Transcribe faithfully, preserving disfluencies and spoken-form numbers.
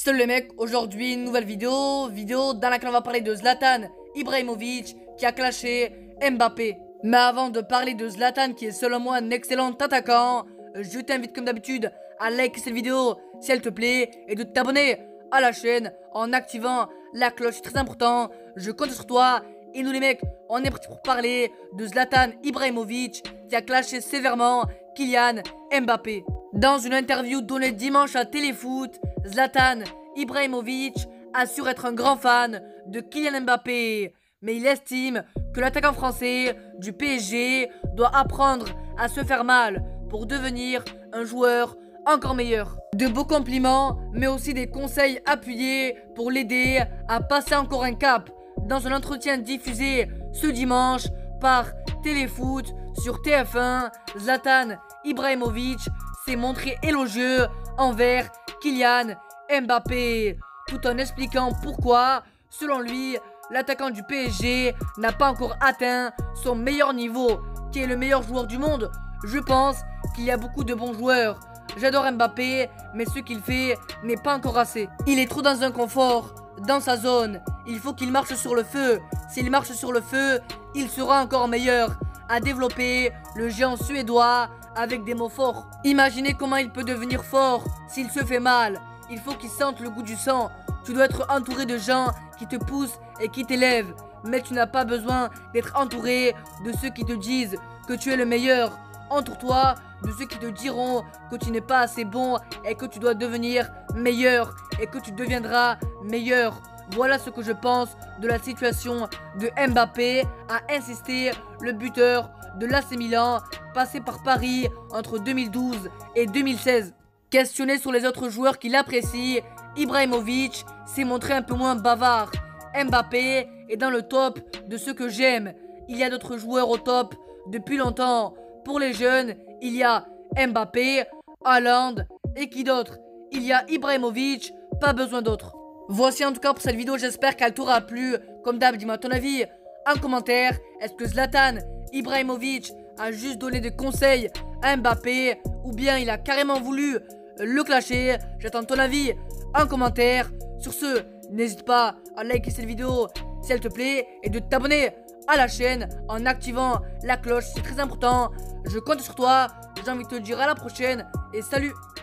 Salut les mecs, aujourd'hui une nouvelle vidéo, vidéo dans laquelle on va parler de Zlatan Ibrahimovic qui a clashé Mbappé. Mais avant de parler de Zlatan qui est selon moi un excellent attaquant, je t'invite comme d'habitude à liker cette vidéo si elle te plaît et de t'abonner à la chaîne en activant la cloche, c'est très important. Je compte sur toi et nous les mecs, on est parti pour parler de Zlatan Ibrahimovic qui a clashé sévèrement Kylian Mbappé. Dans une interview donnée dimanche à Téléfoot, Zlatan Ibrahimovic assure être un grand fan de Kylian Mbappé, mais il estime que l'attaquant français du P S G doit apprendre à se faire mal pour devenir un joueur encore meilleur. De beaux compliments, mais aussi des conseils appuyés pour l'aider à passer encore un cap. Dans un entretien diffusé ce dimanche par Téléfoot sur T F un, Zlatan Ibrahimovic s'est montré élogieux envers Kylian Mbappé, tout en expliquant pourquoi, selon lui, l'attaquant du P S G n'a pas encore atteint son meilleur niveau. Qui est le meilleur joueur du monde? Je pense qu'il y a beaucoup de bons joueurs. J'adore Mbappé, mais ce qu'il fait n'est pas encore assez. Il est trop dans un confort, dans sa zone. Il faut qu'il marche sur le feu. S'il marche sur le feu, il sera encore meilleur. À développer le géant suédois avec des mots forts. Imaginez comment il peut devenir fort s'il se fait mal. Il faut qu'il sente le goût du sang. Tu dois être entouré de gens qui te poussent et qui t'élèvent. Mais tu n'as pas besoin d'être entouré de ceux qui te disent que tu es le meilleur. Entoure-toi de ceux qui te diront que tu n'es pas assez bon et que tu dois devenir meilleur et que tu deviendras meilleur. Voilà ce que je pense de la situation de Mbappé, a insisté le buteur de l'A C Milan, passé par Paris entre deux mille douze et deux mille seize. Questionné sur les autres joueurs qu'il apprécie, Ibrahimovic s'est montré un peu moins bavard. Mbappé est dans le top de ceux que j'aime. Il y a d'autres joueurs au top depuis longtemps. Pour les jeunes, il y a Mbappé, Haaland et qui d'autre? Il y a Ibrahimovic, pas besoin d'autres. Voici en tout cas pour cette vidéo, j'espère qu'elle t'aura plu. Comme d'hab, dis-moi ton avis en commentaire. Est-ce que Zlatan Ibrahimovic a juste donné des conseils à Mbappé ou bien il a carrément voulu le clasher? J'attends ton avis en commentaire. Sur ce, n'hésite pas à liker cette vidéo si elle te plaît et de t'abonner à la chaîne en activant la cloche, c'est très important. Je compte sur toi. J'ai envie de te dire à la prochaine et salut.